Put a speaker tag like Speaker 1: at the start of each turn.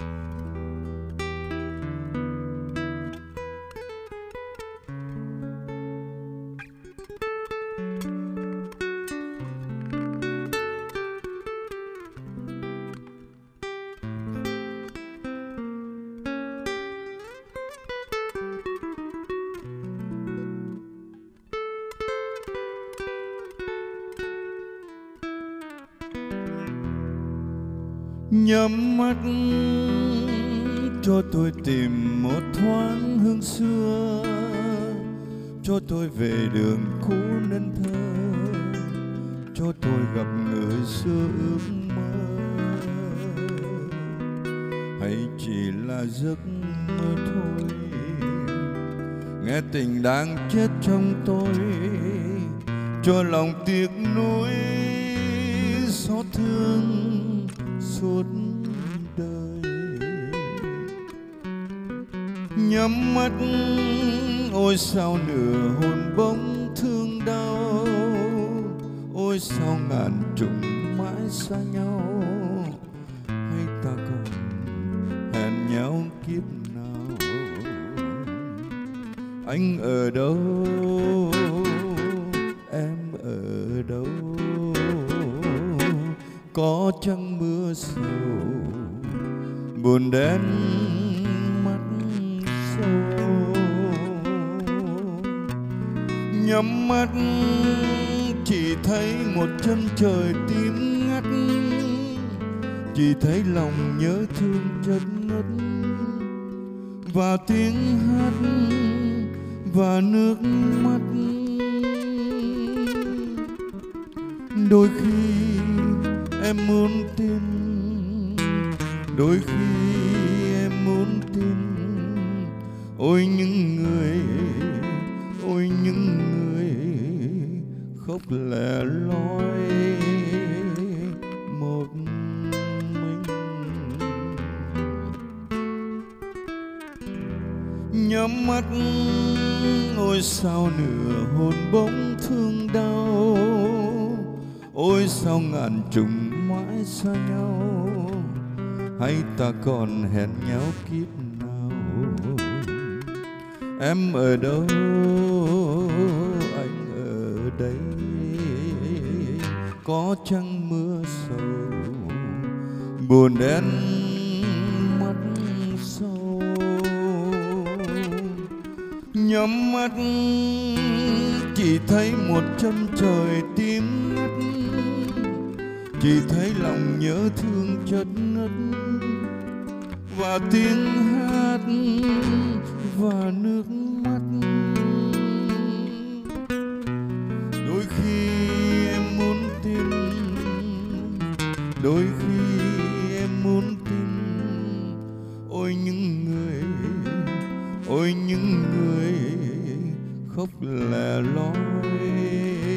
Speaker 1: Nhắm mắt cho tôi tìm một thoáng hương xưa, cho tôi về đường cũ nên thơ, cho tôi gặp người xưa ước mơ. Hay chỉ là giấc mơ thôi, nghe tình đang chết trong tôi, cho lòng tiếc nuối xót thương suốt đời. Nhắm mắt ôi sao nửa hồn bóng thương đau, ôi sao ngàn trùng mãi xa nhau, hay ta còn hẹn nhau kiếp nào. Anh ở đâu, em ở đâu, có chăng mưa sầu buồn đen mắt sâu. Nhắm mắt chỉ thấy một chân trời tím ngắt, chỉ thấy lòng nhớ thương chất ngất, và tiếng hát và nước mắt. Đôi khi em muốn tin, đôi khi em muốn tin, ôi những người, ôi những người khóc lẻ loi một mình. Nhắm mắt ôi sao nửa hồn bóng thương đau, ôi sao ngàn trùng mãi xa nhau, hay ta còn hẹn nhau kiếp nào. Em ở đâu, anh ở đây, có chăng mưa sầu buồn đen mắt sâu. Nhắm mắt chỉ thấy một chân trời tím ngắt, chỉ thấy lòng nhớ thương chất ngất, và tiếng hát và nước mắt. Đôi khi em muốn tin, đôi khi em muốn tin, ôi những người, ôi những người khóc lẻ loi